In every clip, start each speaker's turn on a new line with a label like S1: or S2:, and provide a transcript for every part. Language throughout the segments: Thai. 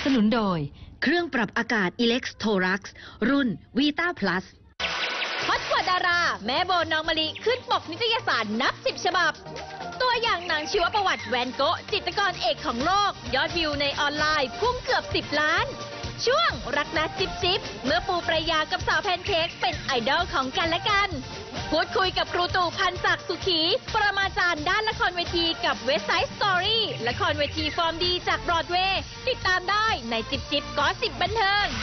S1: สนุนโดยเครื่องปรับอากาศ Electrolux รุ่น Vita Plus
S2: ฮอตกว่าดาราแม่โบน้องมะลิขึ้นปกนิตยสารนับ10 ฉบับตัวอย่างหนังชีวประวัติแวนโกะจิตรกรเอกของโลกยอดวิวในออนไลน์พุ่งเกือบ10 ล้านช่วงรักนะจิ๊บจิ๊บเมื่อปูปรายากับสาวแพนเค้กเป็นไอดอลของกันและกันพูดคุยกับครูตู่พันศักดิ์สุขีปรมาจารย์ด้านละครเวทีกับเว็บไซต์ Story ละครเวทีฟอร์มดีจากบรอดเวย์ติดตามได้ในจิ๊บจิ๊บก็10บันเทิง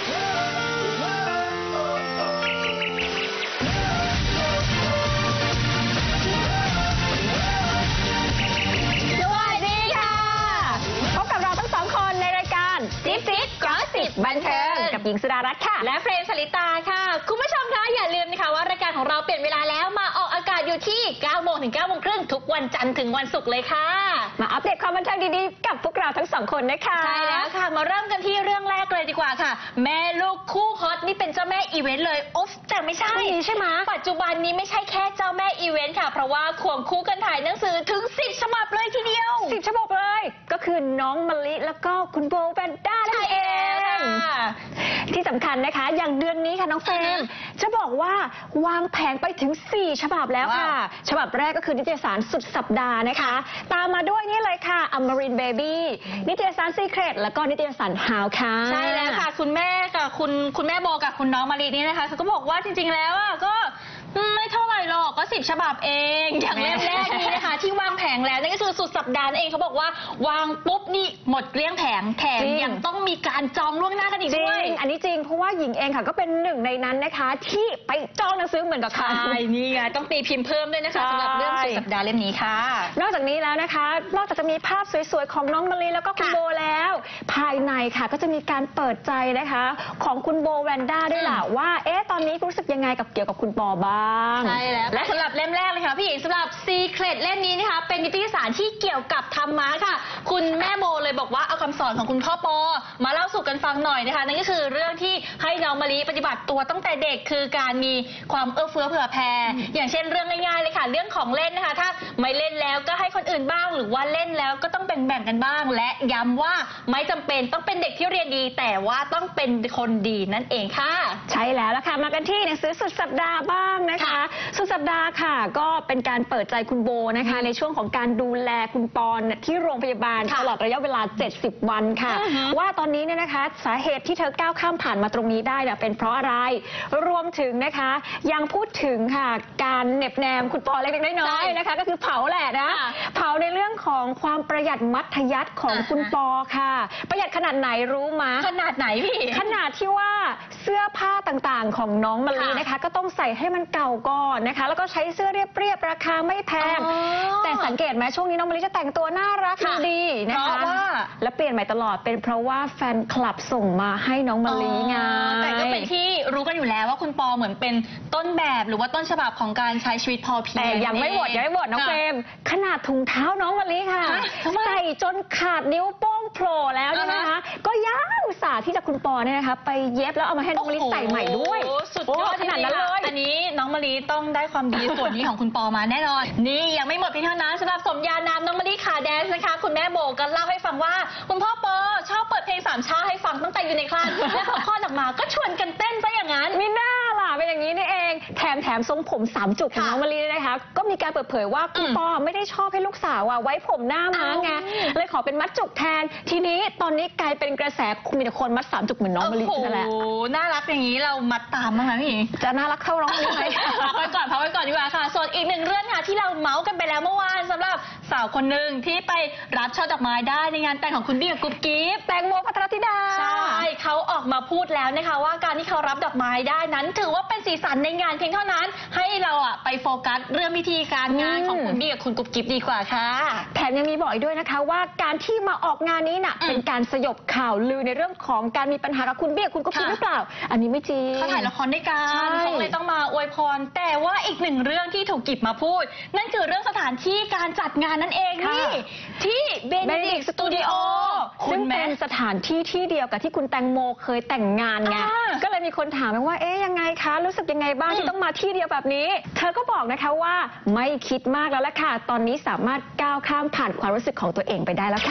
S3: บันเทิงกับหญิงสุดารัตน์ค่ะ
S2: และเฟรมสลิตาค่ะคุณผู้ชมคะอย่าลืมนะคะว่ารายการของเราเปลี่ยนเวลาแล้วมาออกอากาศอยู่ที่ 9 โมงถึง 9 โมงครึ่งทุกวันจันทร์ถึงวันศุกร์เลยค่ะ
S3: มาอัปเดตความบันเทิงดีๆกับพวกเราทั้ง2คนนะคะ
S2: ใช่แล้วค่ะมาเริ่มกันที่เรื่องแรกเลยดีกว่าค่ะแม่ลูกคู่ฮอตนี่เป็นเจ้าแม่อีเวนต์เลยอุ๊บแต่ไม่ใช่
S3: ใช่ไหม
S2: ปัจจุบันนี้ไม่ใช่แค่เจ้าแม่อีเวนต์ค่ะเพราะว่าควงคู่กันถ่ายหนังสือถึง10 ฉบับเลยทีเดียว
S3: 10 ฉบับเลยก็คือน้องมะลิแล้วก็คุณโบแวนด้านั่นเองที่สำคัญนะคะอย่างเดือนนี้ค่ะน้องเฟรมจะบอกว่าวางแผงไปถึง4 ฉบับแล้วค่ะฉบับแรกก็คือนิตยสารสุดสัปดาห์นะคะตามมาด้วยนี่เลยค่ะอมรินเบบี้นิตยสารซีเครตแล้วก็นิตยสารฮาวค่ะ
S2: ใช่แล้วค่ะคุณแม่กับคุณแม่โบกับคุณน้องมารีนี่นะคะเขาก็บอกว่าจริงๆแล้วก็ไม่เท่าไหร่หรอกก็10 ฉบับเองอย่างเล่มแรกนี้นะคะที่วางแผงแล้วนั่นก็คือสุดสัปดาห์เองเขาบอกว่าวางปุ๊บนี่หมดเกลี้ยงแผงแถมยังต้องมีการจองล่วงหน้ากันอีกด้วย
S3: อันนี้จริงเพราะว่าหญิงเองค่ะก็เป็นหนึ่งในนั้นนะคะที่ไปจองหนังสือเหมือนกับ
S2: ใช่นี่ไงต้องตีพิมพ์เพิ่มด้วยนะคะสำหรับเรื่องสุดสัปดาห์เล่มนี้ค่ะ
S3: นอกจากนี้แล้วนะคะนอกจากจะมีภาพสวยๆของน้องมะลิแล้วก็คุณโบแล้วภายในค่ะก็จะมีการเปิดใจนะคะของคุณโบแวนด้าด้วยล่ะว่าตอนนี้รู้สึกยังไงกับเกี่ยวกับคุณปอบ้าง
S2: ใช่แล้วและสำหรับเล่มแรกเลยค่ะพี่หญิงสำหรับ Secret เล่มนี้นะคะเป็นนิตยสารที่เกี่ยวกับธรรมะค่ะคุณแม่โบเลยบอกว่าเอาคำสอนของคุณพ่อปอมาเล่าสู่กันฟังหน่อยนะคะนั่นก็คือเรื่องที่ให้น้องมะลิปฏิบัติตัวตั้งแต่เด็กคือการมีความเอื้อเฟื้อเผื่อแผ่อย่างเช่นเรื่องง่ายๆเลยค่ะเรื่องของเล่นนะคะถ้าไม่เล่นแล้วก็ให้คนอื่นบ้างหรือว่าเล่นแล้วก็ต้องแบ่งๆกันบ้างและย้ำว่าไม่จำเป็นต้องเป็นเด็กที่เรียนดีแต่ว่าต้องเป็นคนดีนั่นเองค่ะ
S3: ใช่แล้วล่ะค่ะมากันที่หนังสือสุดสัปดาห์บ้างนะคะสุดสัปดาห์ค่ะก็เป็นการเปิดใจคุณโบนะคะในช่วงของการดูแลคุณปอนที่โรงพยาบาลตลอดระยะเวลา70 วันค่ะว่าตอนนี้เนี่ยนะคะสาเหตุที่เธอก้าวข้ามผ่านมาตรงนี้ได้เนี่ยเป็นเพราะอะไรรวมถึงนะคะยังพูดถึงค่ะการเหน็บแนมคุณปอเล็กๆน้อยๆนะคะก็คือเผาแหละนะเผาในเรื่องของความประหยัดมัธยัสถ์ของคุณปอค่ะประหยัดขนาดไหนรู้มั้ย
S2: ขนาดไหนพี่
S3: ขนาดที่ว่าเสื้อผ้าต่างๆของน้องมะลินะคะก็ต้องใส่ให้มันเก่าก่อนนะคะแล้วก็ใช้เสื้อเรียบๆราคาไม่แพงแต่สังเกตไหมช่วงนี้น้องมะลิจะแต่งตัวน่ารักดีนะคะและเปลี่ยนใหม่ตลอดเป็นเพราะว่าแฟนคลับส่งมาให้น้องมะลิไง
S2: แต่ก็เป็นที่รู้กันอยู่แล้วว่าคุณปอเหมือนเป็นต้นแบบหรือว่าต้นฉบับของการใช้ชีวิตพอเพียง
S3: แต่ยังไม่หมดน้องเฟรมขนาดถุงเท้าน้องมะลิค่ะใส่จนขาดนิ้วโป้งโผล่แล้วนะคะก็ยังอุตส่าห์ที่จะคุณปอเนี่ยนะคะไปเย็บแล้วเอามาให้น้องมะลิใส่ใหม่ด้วย
S2: สุดยอดขนาดนั้นเลยอันนี้น้องมะลิต้องได้ความดีส่วนนี้ของคุณปอมาแน่นอนนี่ยังไม่หมดเพียงเท่านั้นสำหรับสมญานามน้องมะลิขาแดนซ์นะคะคุณแม่โบก็เล่าให้ฟังว่าคุณพ่อปอชอบเปิดเพลง3 ชาให้ฟังตั้งแต่อยู่ในคลาสและพอคลอดออกมาก็ชวนกันเต้นซะอย่างนั้น
S3: ไม่น่าล่ะเป็นอย่างนี้นี่เองแถมทรงผม3 จุกของน้องมะลินะคะก็มีการเปิดเผยว่าคุณปอไม่ได้ชอบให้ลูกสาวไว้ผมหน้าม้าไงเลยขอเป็นมัดจุกแทนทีนี้ตอนนี้กลายเป็นกระแสมีแต่คนมัด3 จุกเหมือนน้องมะลินั่นแหละ
S2: โอ้น่ารักอย่างนี้เรามัดตามบ้างไหมพี่
S3: จะน่ารักเท่าน้องมะลิไหม
S2: พักไว้ก่อนดีกว่าค่ะส่วนอีกหนึ่งเรื่องค่ะที่เราเมาส์กันไปแล้วเมื่อวานสำหรับสาวคนหนึ่งที่ไปรับช่อดอกไม้ได้ในงานแต่งของคุณบี้กับกุ๊บกิ๊บ
S3: แตงโมภัทรธิดา
S2: ใช่เขาออกมาพูดแล้วนะคะว่าการที่เขารับดอกไม้ได้นั้นถือว่าเป็นสีสันในงานเพียงเท่านั้นให้เราไปโฟกัสเรื่องวิธีการงานของคุณบี้กับคุณกุ๊บกิ๊บดีกว่าค่ะ
S3: แถมยังมีบอกด้วยนะคะว่าการที่มาออกงานนี้น่ะเป็นการสยบข่าวลือในเรื่องของการมีปัญหากับคุณบี้กับคุณกุ๊บกิ๊บหรือเปล่าอันนี้ไม่จริง
S2: เขาถ่ายละครด้วยกันเขาเลยต้องมาอวยพรแต่ว่าอีกหนึ่งเรื่องที่ถูกหยิบมาพูดนั่นคือเรื่องสถานที่การจัดงานนั่นเองนี่ที่เบเนดิกต์สตูดิโอ
S3: ซึ่งเป็นสถานที่ที่เดียวกับที่คุณแตงโมเคยแต่งงานไงก็เลยมีคนถามว่ายังไงคะรู้สึกยังไงบ้างที่ต้องมาที่เดียวแบบนี้เธอก็บอกนะคะว่าไม่คิดมากแล้วล่ะค่ะตอนนี้สามารถก้าวข้ามผ่านความรู้สึกของตัวเองไปได้แล้วค่ะ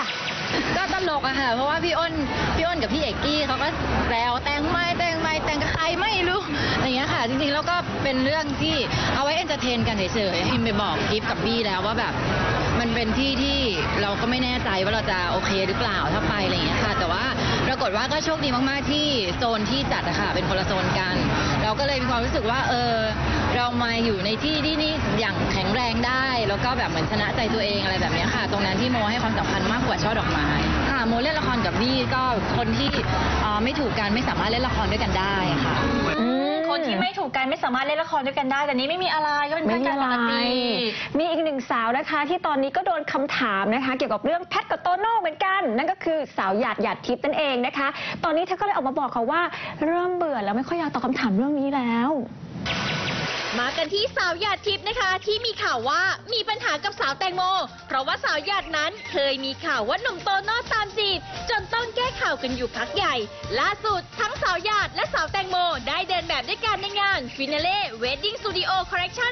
S4: ก็ตลกอะค่ะเพราะว่าพี่อ้นกับพี่เอกกี้เขาก็แซวแต่งกับใครไม่รู้อะไรเงี้ยค่ะจริงๆแล้วก็เป็นเรื่องที่เอาไว้เอนเตอร์เทนกันเฉยๆพิมไปบอกกิฟกับบี้แล้วว่าแบบมันเป็นที่ที่เราก็ไม่แน่ใจว่าเราจะโอเคหรือเปล่าถ้าไปอะไรเงี้ยค่ะแต่ว่าปรากฏว่าก็โชคดีมากๆที่โซนที่จัดอะค่ะเป็นคนละโซนกันเราก็เลยมีความรู้สึกว่าเรามาอยู่ในที่ที่นี่อย่างแข็งแรงได้แล้วก็แบบเหมือนชนะใจตัวเองอะไรแบบนี้ค่ะตรงนั้นที่โมให้ความสำคัญมากกว่าช่อดอกไม้ค่ะโมเล่นละครกับบี้ก็คนที่ไม่ถูกกันไม่สามารถเล่นละครด้วยกันได้ค่ะ
S2: คนที่ไม่ถูกกันไม่สามารถเล่นละครด้วยกันได้แต่นี้ไม่มีอะไรก็เป็นเพื่อนกันปกติ
S3: มีอีกหนึ่งสาวนะคะที่ตอนนี้ก็โดนคำถามนะคะเกี่ยวกับเรื่องแพทกับโตโน่เหมือนกันนั่นก็คือสาวหยาดทิพย์นั่นเองนะคะตอนนี้เธอก็เลยออกมาบอกค่ะว่าเริ่มเบื่อแล้วไม่ค่อยอยากตอบคำถามเรื่องนี้แล้ว
S2: มากันที่สาวหยาดทิพย์นะคะที่มีข่าวว่ามีปัญหากับสาวแตงโมเพราะว่าสาวหยาดนั้นเคยมีข่าวว่าหนุ่มโตโน่ตามจีบจนต้องแก้ข่าวกันอยู่พักใหญ่ล่าสุดทั้งสาวหยาดและสาวแตงโมได้เดินแบบด้วยกันในงาน Finale Wedding Studio Collection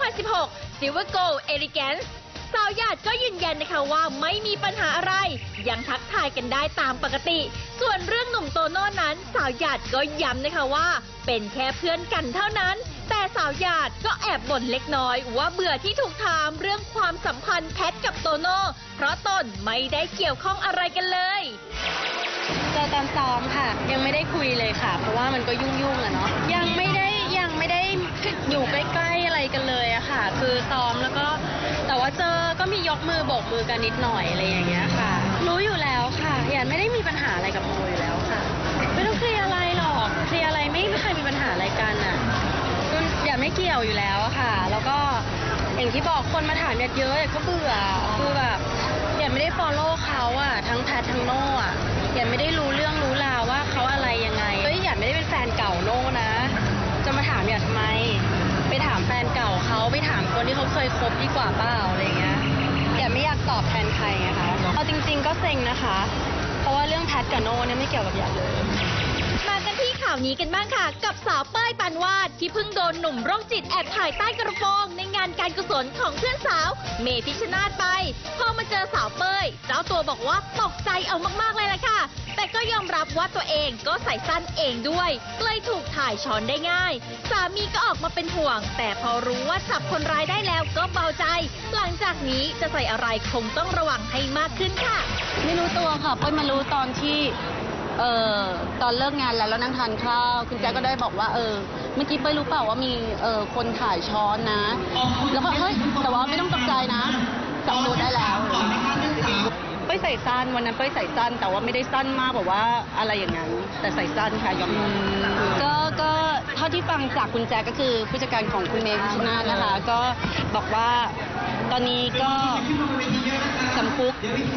S2: 2016 Silver Gold Elegance สาวหยาดก็ยืนยันนะคะว่าไม่มีปัญหาอะไรยังทักทายกันได้ตามปกติส่วนเรื่องหนุ่มโตโน่นั้นสาวหยาดก็ย้ำนะคะว่าเป็นแค่เพื่อนกันเท่านั้นแต่สาวหยาดก็แอบบ่นเล็กน้อยว่าเบื่อที่ถูกถามเรื่องความสัมพันธ์แพทกับโตโน่เพราะตนไม่ได้เกี่ยวข้องอะไรกันเลย
S4: เจอตอนซ้อมค่ะยังไม่ได้คุยเลยค่ะเพราะว่ามันก็ยุ่งๆอะเนาะยังไม่ได้อยู่ใกล้ๆอะไรกันเลยอะค่ะคือซ้อมแล้วก็แต่ว่าเจอก็มียกมือโบกมือกันนิดหน่อยอะไรอย่างเงี้ยค่ะรู้อยู่แล้วค่ะอย่าไม่ได้มีปัญหาอะไรกับโมอยู่แล้วค่ะไม่ต้องเคลียร์อะไรหรอกเคลียร์อะไรไม่เคยมีปัญหาอะไรกันอะอย่าไม่เกี่ยวอยู่แล้วอะค่ะแล้วก็อย่างที่บอกคนมาถามเยอะๆก็เบื่อคือแบบอย่าไม่ได้ follow เขาอะทั้งแพททั้งโน่อะอย่าไม่ได้รู้เรื่องรู้ราวว่าเขาอะไรยังไงอย่าไม่ได้เป็นแฟนเก่าโน่นะจะมาถามอย่าทำไมไปถามแฟนเก่าเขาไปถามคนที่เขาเคยคบดีกว่าเปล่าอะไรเงี้ยอย่าไม่อยากตอบแทนใครไงคะเอาจริงๆก็เซ็งนะคะเพราะว่าเรื่องแพทกับโน่เนี่ยไม่เกี่ยวกับหยาดเลย
S2: มากันที่ข่าวนี้กันบ้างค่ะกับสาวเป้ยปานวาดที่เพิ่งโดนหนุ่มโรคจิตแอบถ่ายใต้กระโปรงในงานการกุศลของเพื่อนสาวเมพิชชนาธิ์ไปพอมาเจอสาวเป้ยเจ้าตัวบอกว่าตกใจเอามากๆเลยล่ะค่ะแต่ก็ยอมรับว่าตัวเองก็ใส่สั้นเองด้วยเลยถูกถ่ายช้อนได้ง่ายสามีก็ออกมาเป็นห่วงแต่พอรู้ว่าจับคนร้ายได้แล้วก็เบาใจหลังจากนี้จะใส่อะไรคงต้องระวังให้มากขึ้นค่ะ
S4: ไม่รู้ตัวค่ะเป้ยมารู้ตอนที่ตอนเลิกงานแล้วนั่งทานข้าวคุณแจ๊กก็ได้บอกว่าเมื่อกี้เป้ยรู้เปล่าว่ามีคนถ่ายช้อนนะแล้วก็เฮ้ยแต่ว่าไม่ต้องตกใจนะจับตัวได้แล้วเป้ยใส่สั้นวันนั้นเป้ยใส่สั้นแต่ว่าไม่ได้สั้นมากแบบว่าอะไรอย่างนั้นแต่ใส่สั้นค่ะยอมก็เท่าที่ฟังจากคุณแจ๊กก็คือผู้จัดการของคุณเมย์พิชชนาธิ์นะคะก็บอกว่าตอนนี้ก็จำคุก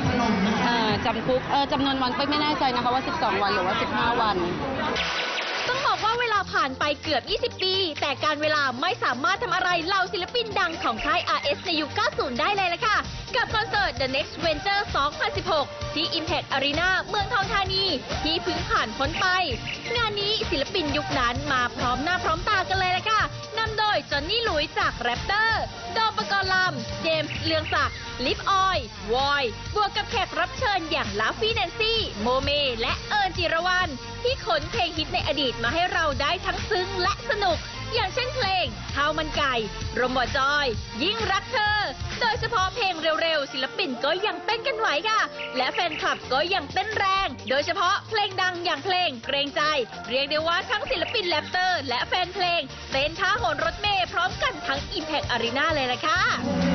S4: จำนวนวันไม่แน่ใจนะคะว่า12 วันหรือว่า15 วัน
S2: ต้องบอกว่าเวลาผ่านไปเกือบ20 ปีแต่การเวลาไม่สามารถทำอะไรเหล่าศิลปินดังของค่าย RS ในยุค 90 ได้เลยล่ะค่ะกับคอนเสิร์ต The Next Venture 2016 ที่ Impact Arena เมืองทองธานีที่เพิ่งผ่านพ้นไปงานนี้ศิลปินยุคนั้นมาพร้อมหน้าพร้อมตากันเลยล่ะค่ะนำโดยจอห์นนี่หลุยส์จากแรปเตอร์โดมปกรณ์ลำเจมส์เลืองศักดิ์ลิฟออยวอยบวกกับแขกรับเชิญอย่างลาฟี่แนนซี่โมเมและเอิญจิรวรรณที่ขนเพลงฮิตในอดีตมาให้เราได้ทั้งซึ้งและสนุกอย่างเช่นเพลงข้าวมันไก่รมบ่จอยยิ่งรักเธอโดยเฉพาะเพลงเร็วๆศิลปินก็ยังเต้นกันไหวค่ะและแฟนคลับก็ยังเต้นแรงโดยเฉพาะเพลงดังอย่างเพลงเกรงใจเรียกได้ว่าทั้งศิลปินแรปเตอร์และแฟนเพลงเต้นท่าโหนรถเมล์พร้อมกันทั้ง Impact Arena เลยล่ะค่ะ